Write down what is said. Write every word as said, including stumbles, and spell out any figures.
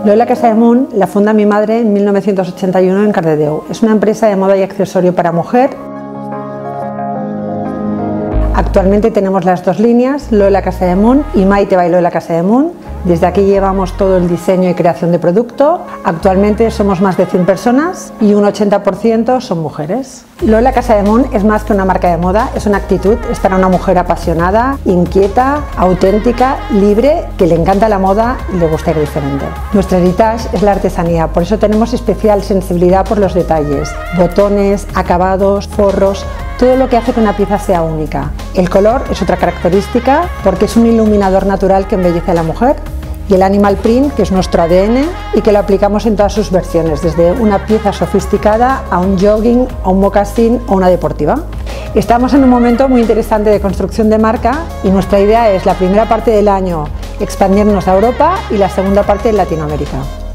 Lola Casademunt la funda mi madre en mil novecientos ochenta y uno en Cardedeu. Es una empresa de moda y accesorio para mujer. Actualmente tenemos las dos líneas, Lola Casademunt y Maite by Lola Casademunt. Desde aquí llevamos todo el diseño y creación de producto. Actualmente somos más de cien personas y un ochenta por ciento son mujeres. Lola Casademunt es más que una marca de moda, es una actitud, es para una mujer apasionada, inquieta, auténtica, libre, que le encanta la moda y le gusta ir diferente. Nuestro heritage es la artesanía, por eso tenemos especial sensibilidad por los detalles, botones, acabados, forros, todo lo que hace que una pieza sea única. El color es otra característica porque es un iluminador natural que embellece a la mujer. Y el animal print, que es nuestro A D N y que lo aplicamos en todas sus versiones, desde una pieza sofisticada a un jogging, a un mocasín o una deportiva. Estamos en un momento muy interesante de construcción de marca y nuestra idea es la primera parte del año expandirnos a Europa y la segunda parte en Latinoamérica.